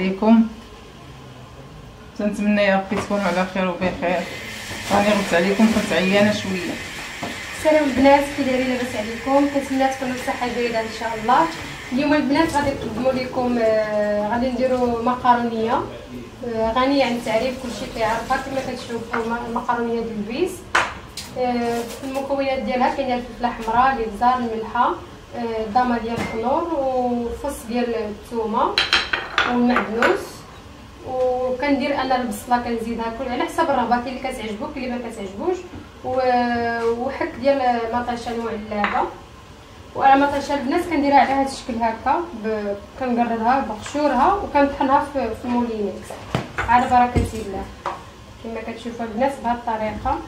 عليكم. تنتمنى يا ربي تكونوا على خير وبخير. راني غبت عليكم، كنت عيانه شويه. السلام البنات، كي دايرين؟ لاباس عليكم؟ كنتمنى تكونوا بصحه جيده ان شاء الله. اليوم البنات غادي نقدموا لكم غادي نديروا مقارونيه غنيه عن التعريف، كلشي كيعرفها كما كتشوفوا المقارونيه ديال البيس. في المكونات ديالها كاينه الفلفله حمراء، الابزار، الملحه، ضامه ديال الخضر وفص ديال الثومه والمعدنوس. وكندير انا البصله كنزيدها كل على حسب الرغبه، كاين اللي كتعجبو كاين اللي ما كتعجبوش. وحك ديال مطيشه المعلبه، وانا مطيشه البنات كنديرها على هذا الشكل هكا، كنقردها بقشورها وكنطحنها في المولينيكس على بركه الله كما كتشوفوا البنات بهذه الطريقه.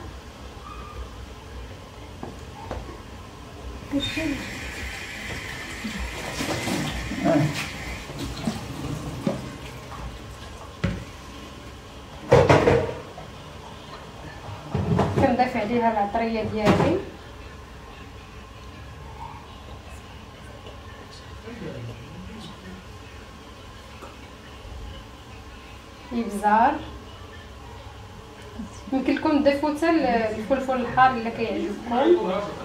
كنضيف عليها العطريه ديالي، الابزار، يمكن لكم تضيفوا حتى الفلفل الحار الا كيعجبكم.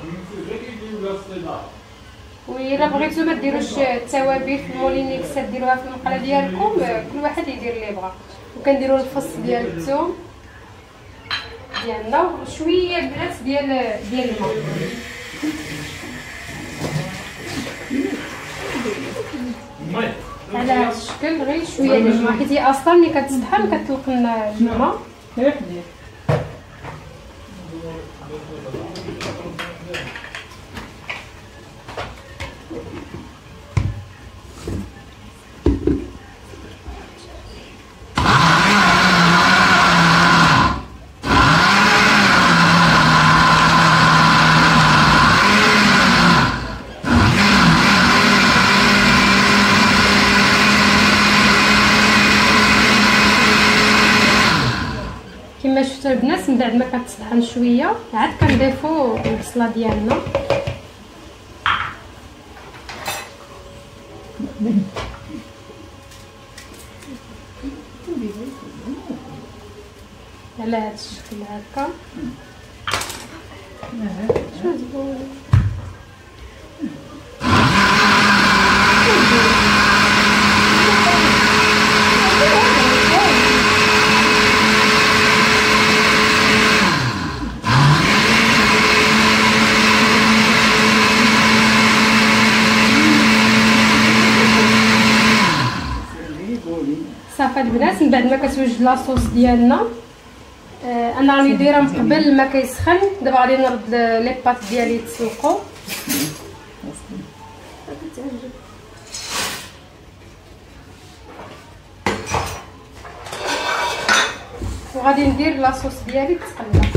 وإلا بغيتو ما ديروش التوابل في المولينيكس ديروها في المقله ديالكم، كل واحد يدير اللي بغا. وكنديروا الفص ديال الثوم ديالنا وشويه البنات ديال الماء على هذا الشكل، غير شويه ديال الماء حيت هي اصلا ملي كتطحن كتطلق لنا الماء. كما شفتوا البنات من بعد ما كتطحن شويه عاد كنضيفوا البصله ديالنا. على هذا الشكل هكا. صافي البنات، من بعد ما كتوجد لاصوص ديالنا انا راني دايره من قبل ما كيسخن. دابا غادي نرد لي باط ديالي يتسلقوا. وغادي ندير لاصوص ديالي تقلى.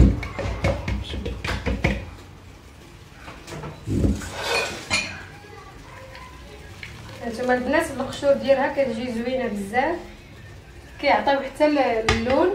هانتوما البنات القشور ديالها كتجي زوينه بزاف، كيعطيو حتى اللون.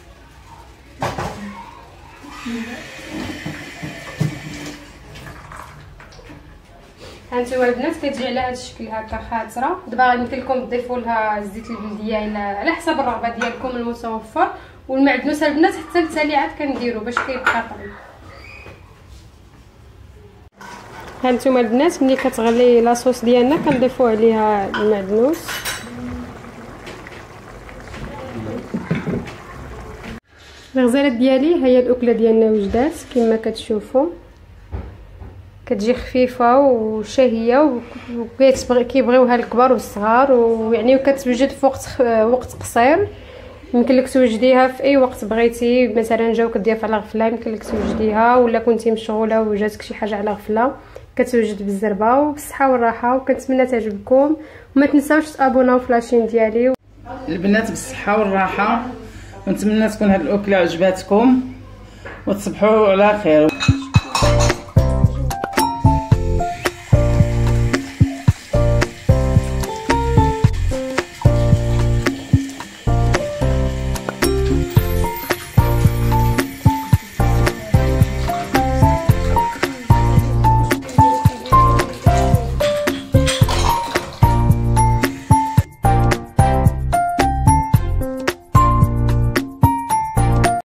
هانتوما البنات كتجي على هذا الشكل هكا خاطره. دابا يمكن لكم تضيفوا لها الزيت البلديه على حسب الرغبه ديالكم المتوفر. والمعدنوس البنات حتى التاليعات كنديروا باش كيبقى طري. هانتوما البنات ملي كتغلي لاصوص ديالنا كنضيفوا عليها المعدنوس. الغزالات ديالي هي الاكله ديالنا وجدات كما كتشوفوا، كتجي خفيفه وشهيه وكيبغيوها الكبار والصغار، ويعني كتوجد في وقت قصير. يمكن لك توجديها في اي وقت بغيتي، مثلا جاوك ضياف على غفله يمكن لك توجديها، ولا كنتي مشغوله وجاتك شي حاجه على غفله كتوجد بالزربه وبالصحه والراحه. وكنتمنى تعجبكم، وما تنساوش تابوناو في لاشين ديالي. البنات بالصحه والراحه، ونتمنى تكون هاد الاكله عجباتكم وتصبحوا على خير.